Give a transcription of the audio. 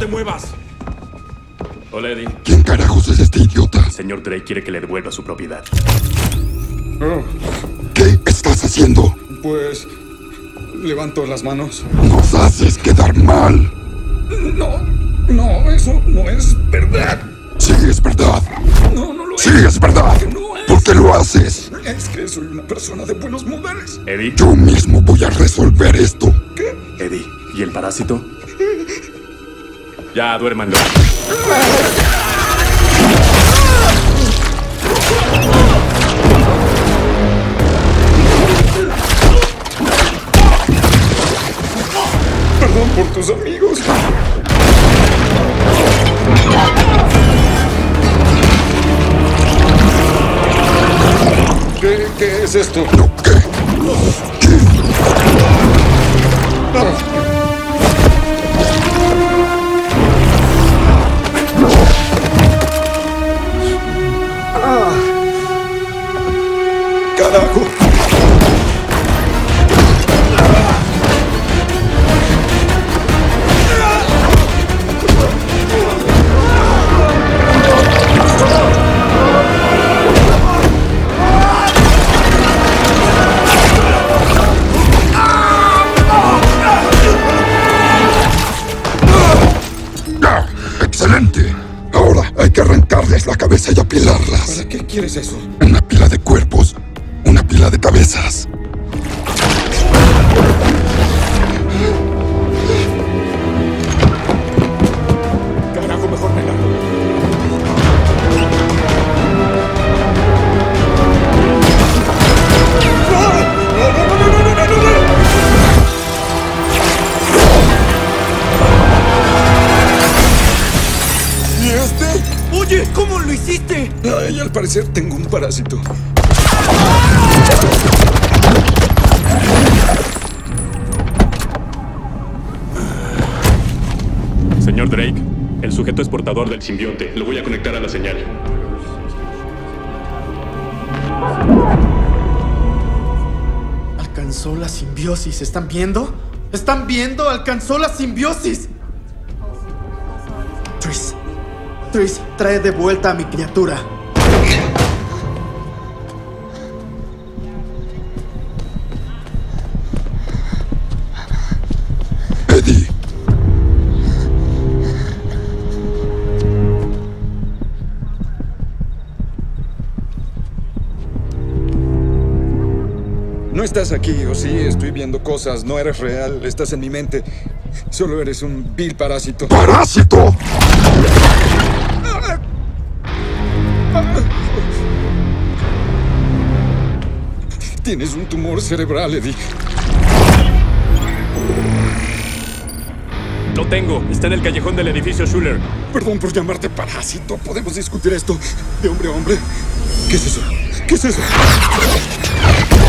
muevas! Hola, Eddie. ¿Quién carajos es este idiota? El señor Drake quiere que le devuelva su propiedad. ¿Qué estás haciendo? Pues... levanto las manos. Nos haces quedar mal. No, eso no es verdad. Sí, es verdad. No lo es. Sí, es verdad. No es. ¿Por qué lo haces? Es que soy una persona de buenos modales. Eddie. Yo mismo voy a resolver esto. ¿Qué? Eddie, ¿y el parásito? Ya, duérmanlo. Perdón por tus amigos. ¿Qué es esto? ¿No qué? ¿Qué? ¡Carajo! ¡Excelente! Ahora hay que arrancarles la cabeza y apilarlas. ¿Para qué quieres eso? Una pila de cuerpos, una pila de cabezas. Carajo, mejor me largo. ¿Y este? Oye, ¿cómo lo hiciste? Ay, al parecer tengo un parásito. Señor Drake, el sujeto es portador del simbionte. Lo voy a conectar a la señal. Alcanzó la simbiosis. ¿Están viendo? ¿Están viendo? Alcanzó la simbiosis. Treece, trae de vuelta a mi criatura. Eddie. No estás aquí, ¿o sí? Estoy viendo cosas. No eres real. Estás en mi mente. Solo eres un vil parásito. ¡Parásito! Tienes un tumor cerebral, Eddie. Lo tengo. Está en el callejón del edificio Schuller. Perdón por llamarte parásito. ¿Podemos discutir esto de hombre a hombre? ¿Qué es eso? ¿Qué es eso?